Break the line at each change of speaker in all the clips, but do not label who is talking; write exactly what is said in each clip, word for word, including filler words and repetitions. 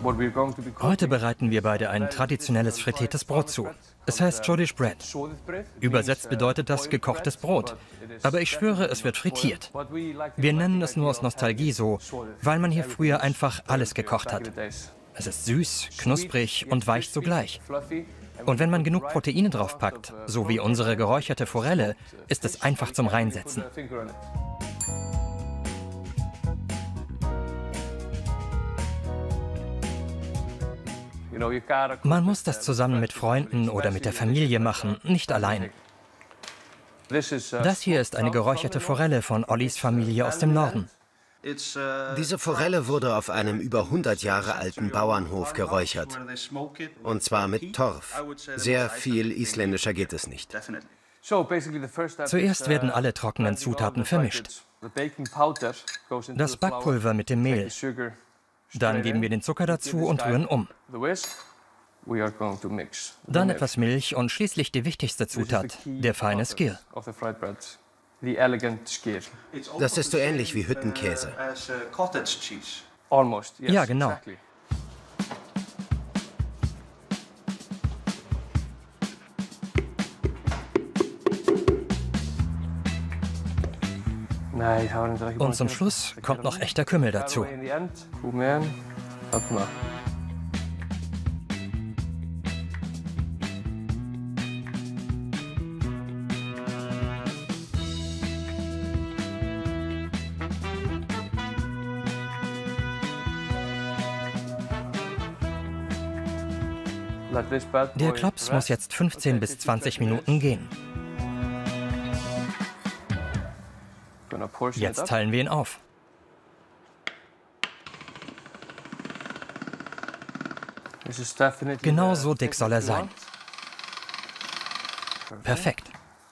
Heute bereiten wir beide ein traditionelles frittiertes Brot zu. Es heißt Shodish Bread. Übersetzt bedeutet das gekochtes Brot. Aber ich schwöre, es wird frittiert. Wir nennen es nur aus Nostalgie so, weil man hier früher einfach alles gekocht hat. Es ist süß, knusprig und weich zugleich. Und wenn man genug Proteine draufpackt, so wie unsere geräucherte Forelle, ist es einfach zum Reinsetzen. Man muss das zusammen mit Freunden oder mit der Familie machen, nicht allein. Das hier ist eine geräucherte Forelle von Ollis Familie aus dem Norden.
Diese Forelle wurde auf einem über hundert Jahre alten Bauernhof geräuchert. Und zwar mit Torf. Sehr viel isländischer geht es nicht.
Zuerst werden alle trockenen Zutaten vermischt. Das Backpulver mit dem Mehl. Dann geben wir den Zucker dazu und rühren um. Dann etwas Milch und schließlich die wichtigste Zutat, der feine Skyr.
Das ist so ähnlich wie Hüttenkäse.
Ja, genau. Und zum Schluss kommt noch echter Kümmel dazu. Der Klops muss jetzt fünfzehn bis zwanzig Minuten gehen. Jetzt teilen wir ihn auf. Genau so dick soll er sein. Perfekt.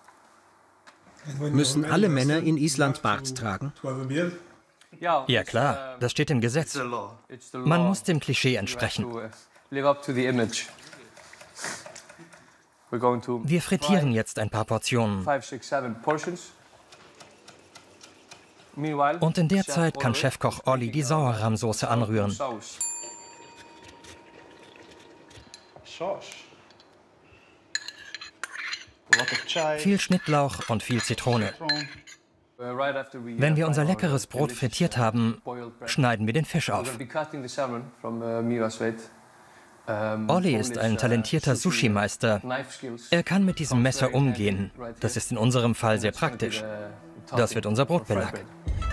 Müssen alle Männer in Island Bart tragen?
Ja klar, das steht im Gesetz. Man muss dem Klischee entsprechen. Wir frittieren jetzt ein paar Portionen. Und in der Zeit kann Chefkoch Olli die Sauerrahmsoße anrühren. Viel Schnittlauch und viel Zitrone. Wenn wir unser leckeres Brot frittiert haben, schneiden wir den Fisch auf. Olli ist ein talentierter Sushi-Meister. Er kann mit diesem Messer umgehen. Das ist in unserem Fall sehr praktisch. Das wird unser Brotbelag.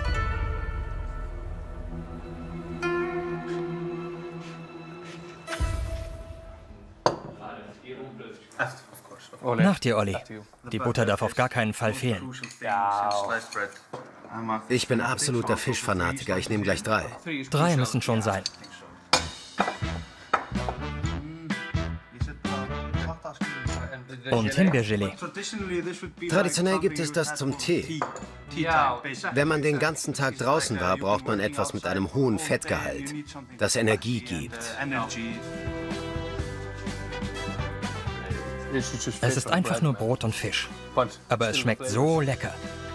Nach dir, Olli. Die Butter darf auf gar keinen Fall fehlen.
Ich bin absoluter Fischfanatiker. Ich nehme gleich drei.
Drei müssen schon sein. Und Himbeergelee.
Traditionell gibt es das zum Tee. Wenn man den ganzen Tag draußen war, braucht man etwas mit einem hohen Fettgehalt, das Energie gibt.
Es ist einfach nur Brot und Fisch. Aber es schmeckt so lecker.